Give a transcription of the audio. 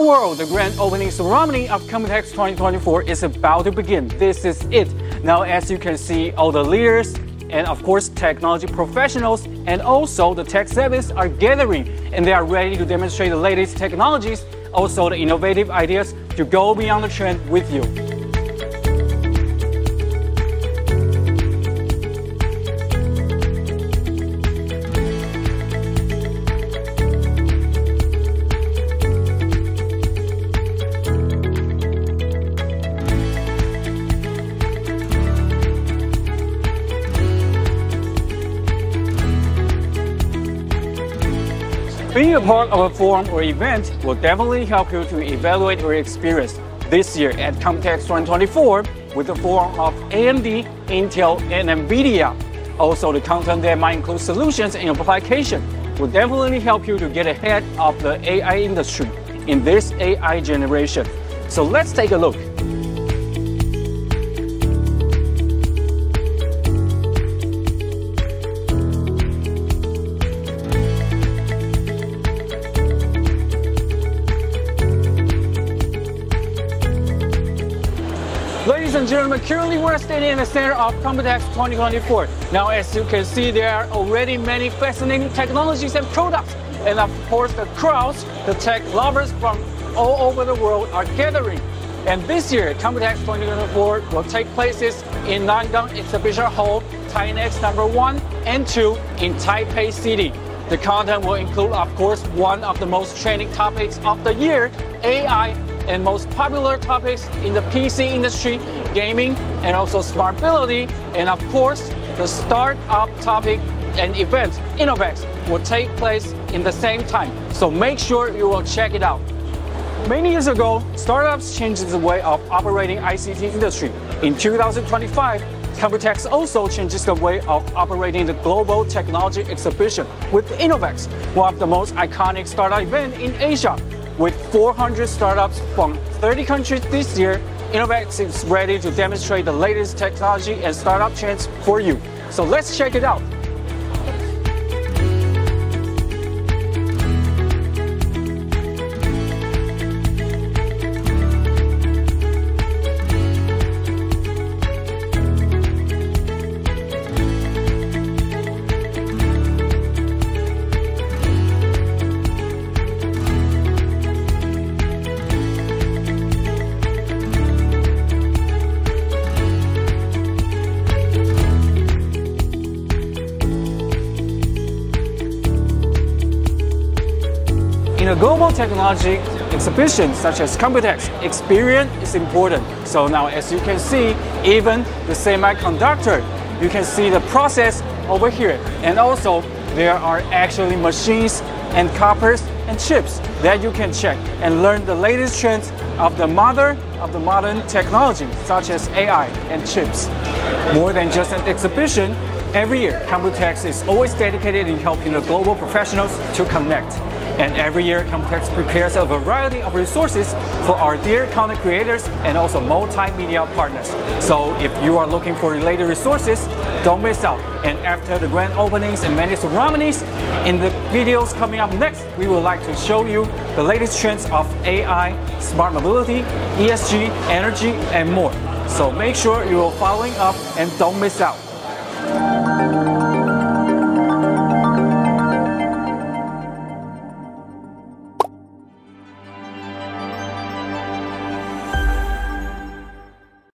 world, the grand opening ceremony of COMPUTEX 2024 is about to begin. This is it. Now, as you can see, all the leaders and of course technology professionals and also the tech savvies are gathering, and they are ready to demonstrate the latest technologies, also the innovative ideas to go beyond the trend with you. Being a part of a forum or event will definitely help you to evaluate your experience this year at COMPUTEX 2024 with the forum of AMD, Intel, and Nvidia. Also, the content that might include solutions and application will definitely help you to get ahead of the AI industry in this AI generation. So let's take a look. Ladies and gentlemen, currently we're standing in the center of COMPUTEX 2024. Now, as you can see, there are already many fascinating technologies and products. And of course, the crowds, the tech lovers from all over the world are gathering. And this year, COMPUTEX 2024 will take places in Nangang Exhibition Hall, TAINEX number 1 and 2 in Taipei City. The content will include, of course, one of the most trending topics of the year, AI, and most popular topics in the PC industry, gaming, and also smart mobility. And of course, the startup topic and event, InnoVEX, will take place in the same time. So make sure you will check it out. Many years ago, startups changed the way of operating ICT industry. In 2025, COMPUTEX also changes the way of operating the global technology exhibition with InnoVEX, one of the most iconic startup events in Asia. With 400 startups from 30 countries this year, InnoVEX is ready to demonstrate the latest technology and startup trends for you. So let's check it out. In a global technology exhibition such as COMPUTEX, experience is important. So now, as you can see, even the semiconductor, you can see the process over here. And also, there are actually machines and coppers and chips that you can check and learn the latest trends of the modern technology, such as AI and chips. More than just an exhibition, every year, COMPUTEX is always dedicated in helping the global professionals to connect. And every year, COMPUTEX prepares a variety of resources for our dear content creators and also multimedia partners. So if you are looking for related resources, don't miss out. And after the grand openings and many ceremonies, in the videos coming up next, we would like to show you the latest trends of AI, smart mobility, ESG, energy, and more. So make sure you are following up and don't miss out.